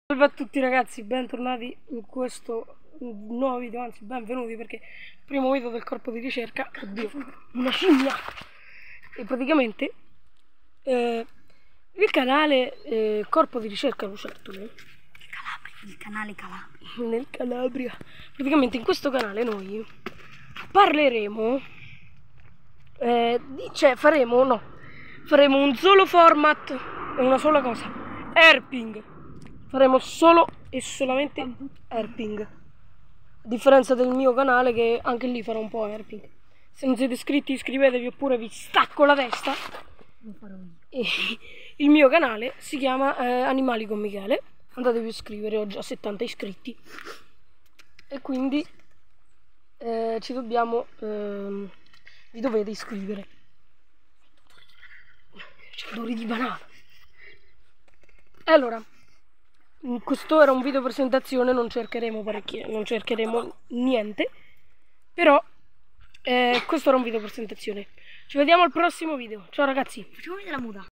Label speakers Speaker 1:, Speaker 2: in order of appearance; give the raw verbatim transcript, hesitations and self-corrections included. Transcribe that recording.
Speaker 1: Salve a tutti ragazzi, bentornati in questo nuovo video, anzi benvenuti perché è il primo video del corpo di ricerca. Oddio, una scimmia! E praticamente eh, il canale eh, corpo di ricerca Lucertole
Speaker 2: il canale Calabria
Speaker 1: nel Calabria. Praticamente in questo canale noi parleremo eh, di, cioè faremo no faremo un solo format e una sola cosa: herping. Faremo solo e solamente herping, a differenza del mio canale che anche lì farò un po' herping. Se non siete iscritti iscrivetevi oppure vi stacco la testa.
Speaker 2: lo farò io.
Speaker 1: E il mio canale si chiama eh, Animali con Michele, andatevi a iscrivere, ho già settanta iscritti e quindi eh, ci dobbiamo ehm, vi dovete iscrivere. C'è odore di banana. E allora, questo era un video presentazione, non cercheremo parecchie, non cercheremo niente, però eh, questo era un video presentazione. Ci vediamo al prossimo video. Ciao ragazzi.
Speaker 2: Facciamo vedere la muta.